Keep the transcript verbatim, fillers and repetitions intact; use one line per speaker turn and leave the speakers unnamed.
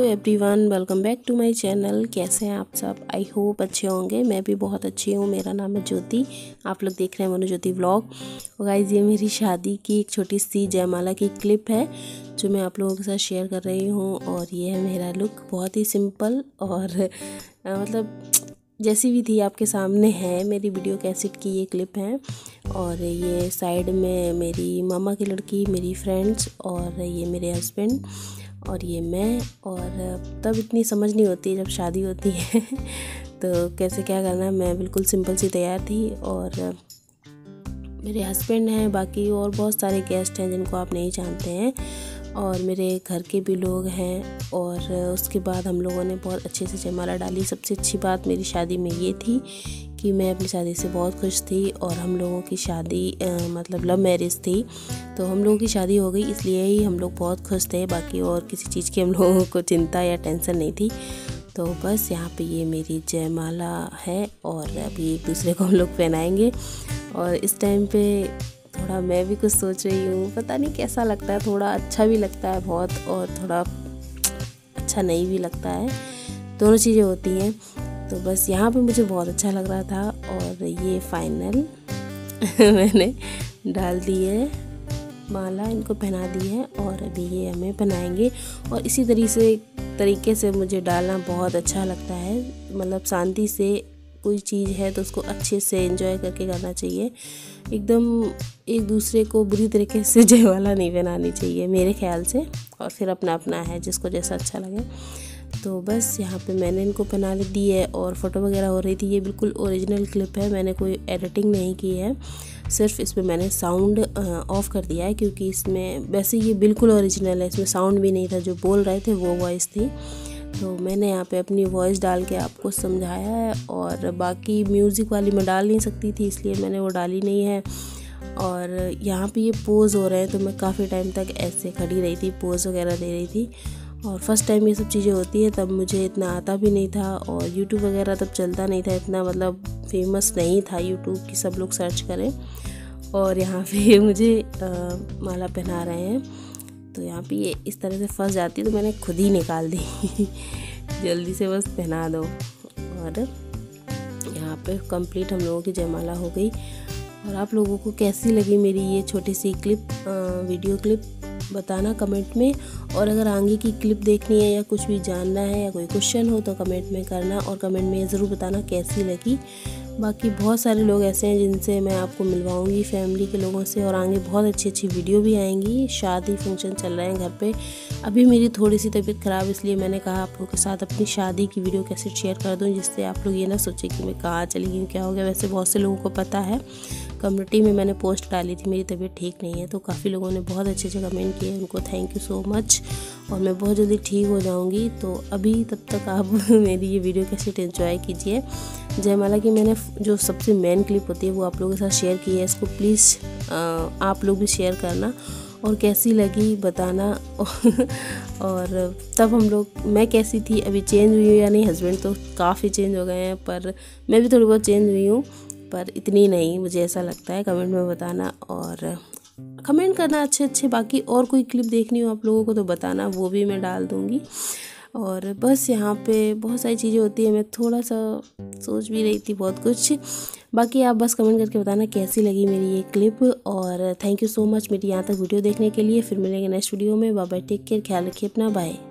Everyone, welcome back to my channel. कैसे हैं आप सब? आई होप अच्छे होंगे। मैं भी बहुत अच्छी हूँ। मेरा नाम है ज्योति। आप लोग देख रहे हैं मनोज्योति व्लॉग। और गाइस, ये मेरी शादी की एक छोटी सी जयमाला की क्लिप है जो मैं आप लोगों के साथ शेयर कर रही हूँ। और ये है मेरा लुक, बहुत ही सिंपल और आ, मतलब जैसी भी थी आपके सामने है। मेरी वीडियो कैसेट की ये क्लिप है। और ये साइड में मेरी मामा की लड़की, मेरी फ्रेंड्स, और ये मेरे हस्बैंड, और ये मैं। और तब इतनी समझ नहीं होती जब शादी होती है तो कैसे क्या करना है। मैं बिल्कुल सिंपल सी तैयार थी। और मेरे हस्बैंड हैं, बाकी और बहुत सारे गेस्ट हैं जिनको आप नहीं जानते हैं, और मेरे घर के भी लोग हैं। और उसके बाद हम लोगों ने बहुत अच्छे से जयमाला डाली। सबसे अच्छी बात मेरी शादी में ये थी कि मैं अपनी शादी से बहुत खुश थी। और हम लोगों की शादी आ, मतलब लव मैरिज थी, तो हम लोगों की शादी हो गई, इसलिए ही हम लोग बहुत खुश थे। बाकी और किसी चीज़ की हम लोगों को चिंता या टेंशन नहीं थी। तो बस यहाँ पे ये मेरी जयमाला है और अभी एक दूसरे को हम लोग पहनाएंगे। और इस टाइम पे थोड़ा मैं भी कुछ सोच रही हूँ, पता नहीं कैसा लगता है। थोड़ा अच्छा भी लगता है बहुत, और थोड़ा अच्छा नहीं भी लगता है। दोनों चीज़ें होती हैं। तो बस यहाँ पे मुझे बहुत अच्छा लग रहा था। और ये फाइनल मैंने डाल दी है माला, इनको पहना दी है। और अभी ये हमें पहनाएंगे। और इसी तरीके से तरीके से मुझे डालना बहुत अच्छा लगता है। मतलब शांति से कोई चीज़ है तो उसको अच्छे से एंजॉय करके करना चाहिए। एकदम एक दूसरे को बुरी तरीके से जयमाला नहीं पहनानी चाहिए मेरे ख्याल से। और फिर अपना अपना है, जिसको जैसा अच्छा लगे। तो बस यहाँ पे मैंने इनको पहना दी है और फ़ोटो वगैरह हो रही थी। ये बिल्कुल ओरिजिनल क्लिप है, मैंने कोई एडिटिंग नहीं की है। सिर्फ इसमें मैंने साउंड ऑफ़ कर दिया है, क्योंकि इसमें वैसे ये बिल्कुल ओरिजिनल है। इसमें साउंड भी नहीं था, जो बोल रहे थे वो वॉइस थी। तो मैंने यहाँ पे अपनी वॉइस डाल के आपको समझाया है। और बाकी म्यूज़िक वाली मैं डाल नहीं सकती थी, इसलिए मैंने वो डाली नहीं है। और यहाँ पे ये पोज़ हो रहे हैं, तो मैं काफ़ी टाइम तक ऐसे खड़ी रही थी, पोज़ वगैरह दे रही थी। और फर्स्ट टाइम ये सब चीज़ें होती है, तब मुझे इतना आता भी नहीं था। और यूट्यूब वगैरह तब चलता नहीं था इतना, मतलब फेमस नहीं था यूट्यूब कि सब लोग सर्च करें। और यहाँ पे मुझे आ, माला पहना रहे हैं, तो यहाँ पे ये इस तरह से फंस जाती है, तो मैंने खुद ही निकाल दी जल्दी से बस पहना दो। और यहाँ पे कंप्लीट हम लोगों की जयमाला हो गई। और आप लोगों को कैसी लगी मेरी ये छोटी सी क्लिप, आ, वीडियो क्लिप, बताना कमेंट में। और अगर आगे की क्लिप देखनी है या कुछ भी जानना है या कोई क्वेश्चन हो तो कमेंट में करना, और कमेंट में ज़रूर बताना कैसी लगी। बाकी बहुत सारे लोग ऐसे हैं जिनसे मैं आपको मिलवाऊंगी, फैमिली के लोगों से। और आगे बहुत अच्छी अच्छी वीडियो भी आएंगी। शादी फंक्शन चल रहे हैं घर पे। अभी मेरी थोड़ी सी तबीयत ख़राब, इसलिए मैंने कहा आप लोगों के साथ अपनी शादी की वीडियो कैसे शेयर कर दूं, जिससे आप लोग ये ना सोचें कि मैं कहाँ चली गई, क्या हो गया। वैसे बहुत से लोगों को पता है, कम्युनिटी में मैंने पोस्ट डाली थी मेरी तबीयत ठीक नहीं है, तो काफ़ी लोगों ने बहुत अच्छे अच्छे कमेंट किए, उनको थैंक यू सो मच। और मैं बहुत जल्दी ठीक हो जाऊंगी। तो अभी तब तक आप मेरी ये वीडियो कैसे एंजॉय कीजिए। जयमाला की मैंने जो सबसे मेन क्लिप होती है वो आप लोगों के साथ शेयर की है। इसको प्लीज़ आप लोग भी शेयर करना और कैसी लगी बताना और तब हम लोग, मैं कैसी थी, अभी चेंज हुई हूँ या नहीं। हस्बैंड तो काफ़ी चेंज हो गए हैं, पर मैं भी थोड़ी बहुत चेंज हुई हूँ, पर इतनी नहीं, मुझे ऐसा लगता है। कमेंट में बताना और कमेंट करना अच्छे अच्छे। बाकी और कोई क्लिप देखनी हो आप लोगों को तो बताना, वो भी मैं डाल दूँगी। और बस यहाँ पे बहुत सारी चीज़ें होती है, मैं थोड़ा सा सोच भी रही थी बहुत कुछ। बाकी आप बस कमेंट करके बताना कैसी लगी मेरी ये क्लिप। और थैंक यू सो मच मेरी यहाँ तक वीडियो देखने के लिए। फिर मिलेंगे नेक्स्ट वीडियो में। बाय बाय, टेक केयर, ख्याल रखिए अपना, बाय।